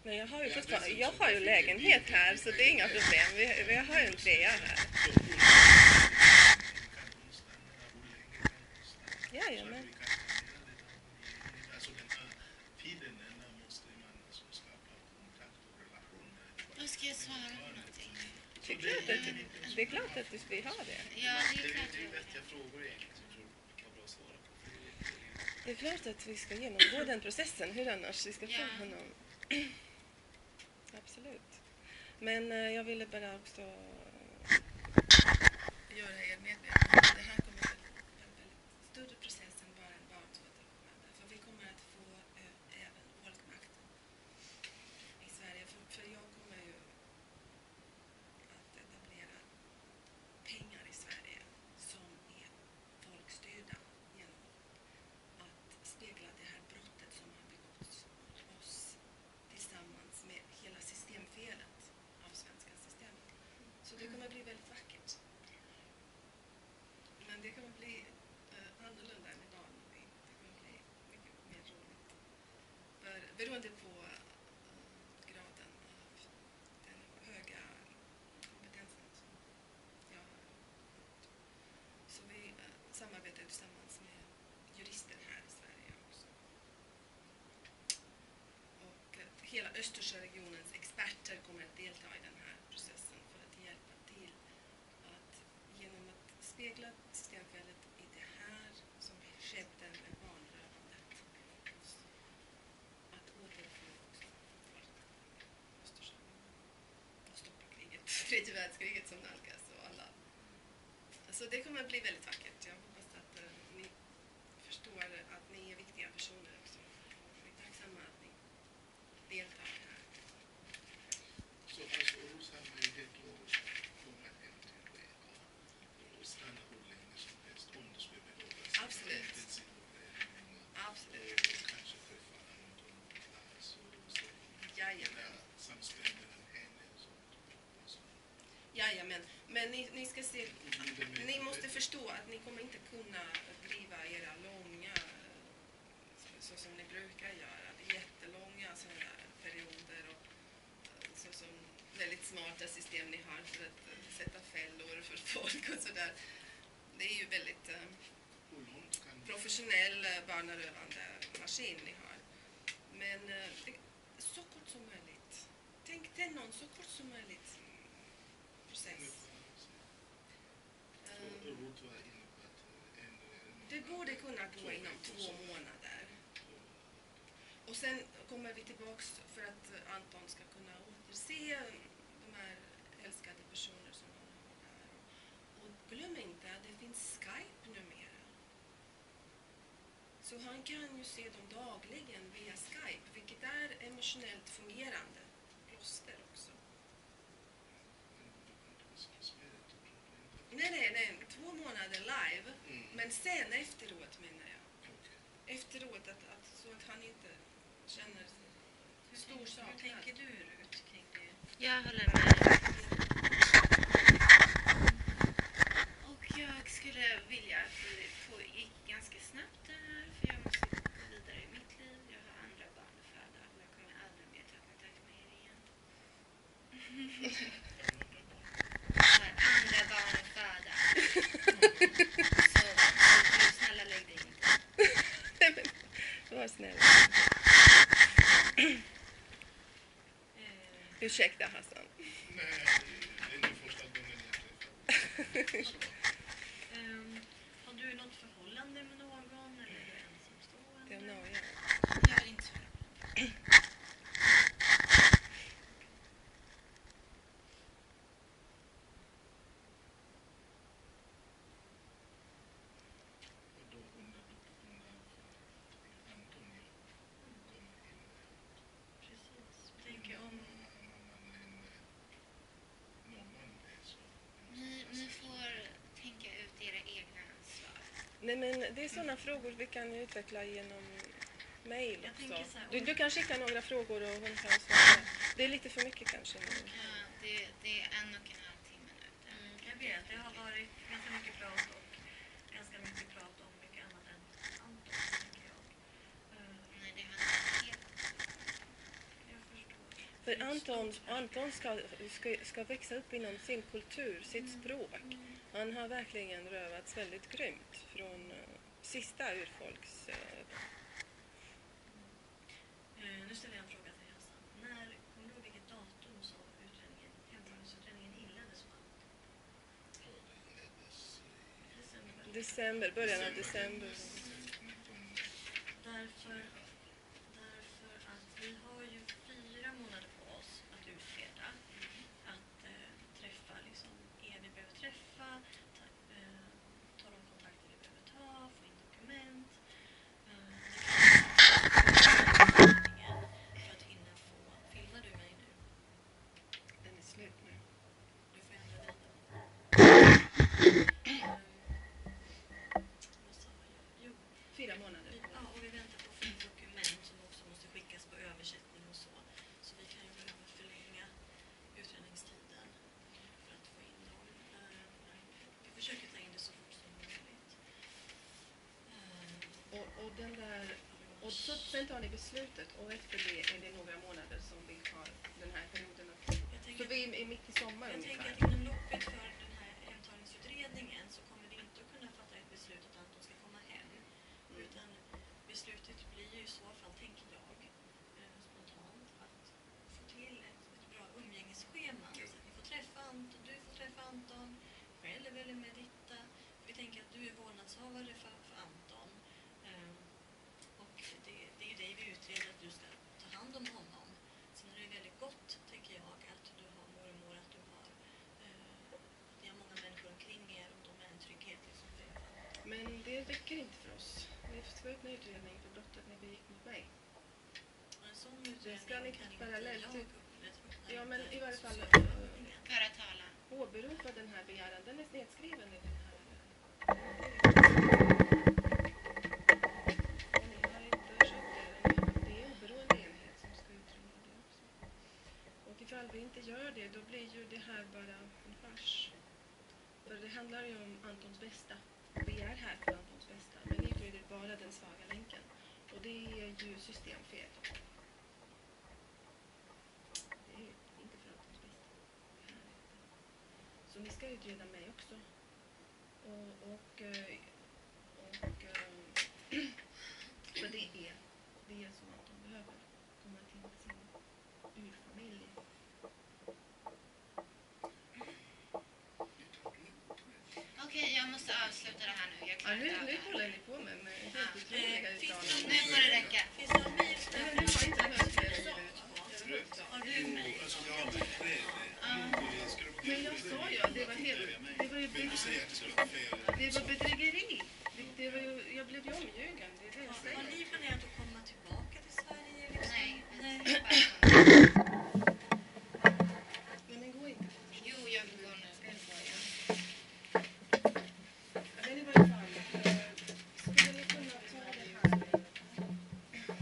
Men jag har ju lägenhet här så det är inga problem. Vi har ju en trea här. Jajamän. Vad ska jag svara på någonting? Det är klart att vi har det. Ja, det är klart. Det är klart att vi ska genomgå den processen. Hur annars vi ska få honom? Absolut. Men jag ville bara också göra er medvetna om att det här kommer att vara en väldigt större process än bara en barnåterkommande. För vi kommer att få även folkmakten i Sverige. För jag kommer ju att etablera pengar i Sverige som är folkstyrda genom att spegla det här brottet som har begåtts mot oss tillsammans med hela systemfelet av svenska systemet. Så det kommer bli väldigt vackert. Men det kommer bli annorlunda än idag. Det kommer bli mycket mer roligt. Beroende på graden av den höga kompetensen som jag har nått. Så vi samarbetar tillsammans med jurister här i Sverige också. Och hela Östersjöregionens experter kommer att delta i den här processen för att hjälpa till att genom att spegla systemfelet i det här som skedde med barnrövandet att återfå också Östersjön och stoppa kriget, tredje världskriget som nalkas och alla. Så det kommer att bli väldigt vackert. Jag hoppas att ni förstår att ni är viktiga personer också. Vi är tacksamma att ni deltar här. Så alltså hos här möjlighet att komma hem till Reva och stanna hur länge som helst om det skulle behövas. Absolut. Absolut. Och kanske träffa Anton på plats och så. Jajamän. Samspel mellan henne och så. Jajamän. Men ni ska se, ni måste förstå att ni kommer inte kunna driva era långa, så som ni brukar göra, jättelånga sådana här perioder och så som väldigt smarta system ni har för att sätta fällor för folk och sådär. Det är ju väldigt professionell barnarövande maskin ni har. Men så kort som möjligt. Tänk dig någon så kort som möjligt process. Det borde kunna gå inom 2 månader. Och sen kommer vi tillbaks för att Anton ska kunna återse de här älskade personer som han har där. Och glöm inte att det finns Skype numera. Så han kan ju se dem dagligen via Skype, vilket är emotionellt fungerande plåster också. Nej, 2 månader live, men sen efteråt menar jag. Efteråt så att han inte känner stor saknad. Hur tänker du ut kring det? Jag håller med. Och jag skulle vilja att det gick ganska snabbt det här, för jag måste gå vidare i mitt liv. Jag har andra barn att föda och jag kommer aldrig mer ta kontakt med er igen. Jag har andra barn att föda. Så snälla lägg dig inte. Var snäll. Ursäkta Hassan. Nej, det är den första gången jag träffar. Har du något förhållande med någon eller är du ensamstående? Det är nog jag. Jag vill inte svara på det. Och då undrar du på grund av Antonio kommer in. Precis. Tänker om... Ni får tänka ut era egna svar. Nej, men det är sådana frågor vi kan utveckla genom mejl Jag också. tänker så här, Du kan skicka några frågor och hon kan svara. Det är lite för mycket kanske. Ja, det är 1,5 timme nu. Jag vet, det har varit ganska mycket prat och ganska mycket prat om mycket annat än Anton, tänker jag. Nej, det har inte helt. Jag förstår. För Anton ska växa upp inom sin kultur, sitt språk. Han har verkligen rövats väldigt grymt från sista urfolks... Nu ställer jag en fråga till Hassan. Kommer du ihåg vilket datum som hemtagningsutredningen inleddes på? Ja, det inleddes December, början av december. Därför att vi har ju 4 månader på oss att utreda, att träffa liksom vi behöver träffa, ta de kontakter vi behöver ta, få in dokument. För att hinna få... Filmar du mig nu? Den är slut nu. Du får ändra vrida. Vad sa jag? Jo. 4 månader. Ja, och vi väntar på fint dokument som också måste skickas på översättning och så. Så vi kan ju behöva förlänga utredningstiden för att få in dem. Vi försöker ta in det så fort som möjligt. Och den där... Och så, sen tar ni beslutet och efter det är det några månader som vi har den här perioden. Så vi är mitt i sommar Jag tänker ungefär. att inom loppet för den här hemtagningsutredningen så kommer vi inte att kunna fatta ett beslut att Anton ska komma hem. Utan beslutet blir ju i så fall, tänker jag, spontant, att få till ett bra umgängesschema. Så att ni får träffa Anton, du får träffa Anton, själv eller med Ditta. Vi tänker att du är vårdnadshavare för Anton. Och det är ju dig vi utreder, att du ska ta hand om honom. Sen är det väldigt gott, tänker jag, att du har mormor, att du har ni har många människor omkring er och de är en trygghet liksom för er. Men det räcker inte för oss. Vi får öppna utredning för brottet när vi gick mot mig. Och en sån Det utredning ska ni kan parallellt inte till- jag Ja, men i varje fall Föra talan. åberopa den här begäran. Den är nedskriven i den här... Och ni har inte köpt det. Det är oberoende enhet som ska utreda det också. Och ifall vi inte gör det, då blir ju det här bara en fars. För det handlar ju om Antons bästa. Vi är här för Antons bästa. Men ni utreder bara den svaga länken. Och det är ju systemfel. Det är inte för Antons bästa. Det här är inte. Så ni ska utreda mig också. För det är det som Anton behöver. Komma till sin urfamilj. Okej, jag måste avsluta det här nu. Jag Ja, klarar nu inte av det. håller ni på med helt otroliga uttalanden. Nu får det räcka. Finns det någon mejl? Nej, men nu har inte hört fler ord. Har du mejl? Alltså, jag har aldrig det. Ska du på Men jag sa ju, det var ju Men du säger att det skulle vara fel. det var bedrägeri. Jag blev ju omljugen, det är det jag Har säger. ni planerat att komma tillbaka till Sverige? Liksom? Nej. Nej. Nej, men gå inte. Jo, jag går nu. Men i varje fall, skulle ni kunna ta det här?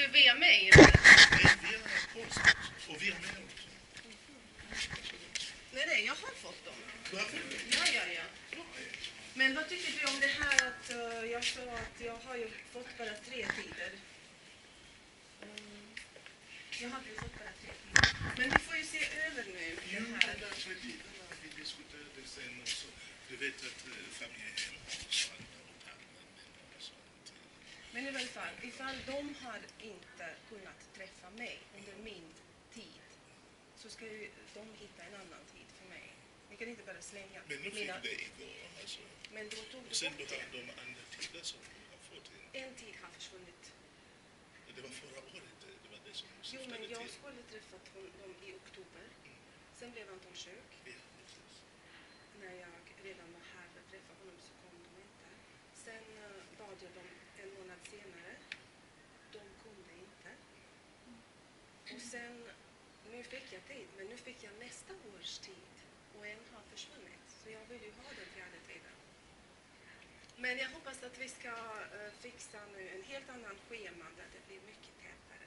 via mig? Nej, vi har post också. Och vi har med också. Nej, jag har fått dem. Du har fått det? Ja. Men vad tycker du om det här att jag sa att jag har ju fått bara 3 tider? Jag hade ju fått bara 3 tider. Men vi får ju se över nu Jo, det de här. där 3 tiderna vi diskuterade sen också. Du vet att familjehem och sånt och tandläkare och sånt. Men i alla fall, ifall de har inte kunnat träffa mig under min tid så ska ju de hitta en annan tid för mig. Ni kan inte bara slänga Men nu fick det igår alltså. Men då tog Och du sen bort du har det. de andra tider som du har fått in. En tid har försvunnit. Det var förra året, det var det som du Jo, men syftade jag till. skulle träffat dem i oktober. Sen blev Anton sjuk. Ja, precis. När jag redan var här för att träffa honom så kom de inte. Sen bad jag dem en månad senare. De kunde inte. Och sen, nu fick jag tid, men nu fick jag nästa års tid. Och en har försvunnit. Så jag vill ju ha den 4:e tiden. Men jag hoppas att vi ska fixa nu en helt annan schema där det blir mycket tätare.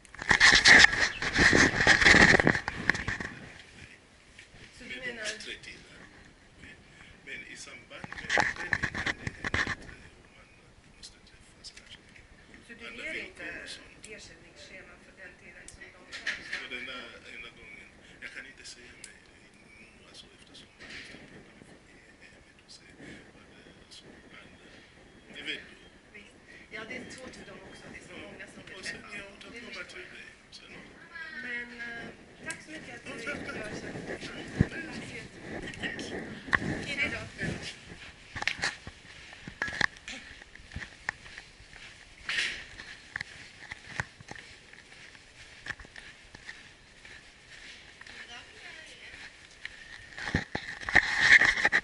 Så du menar... 3 tider. Men i samband med utredningen kan det hända att man måste träffas kanske. Så du Andra ger villkor inte och sånt. ersättningsschema för den tiden som de För har? den där ena gången, jag kan inte säga mig nu alltså eftersom man måste prata med familjehemmet och se vad det är som händer. Det vet du. Visst. Ja, det är svårt för dem också. Det är så många som vill Och sen träffa. jag återkommer till dig. Sen Men tack så mycket att du Ja, tack. gör så. Tack så jättemycket. Hej då.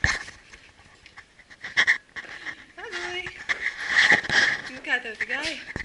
Halloj! Nu kan jag ta ut det.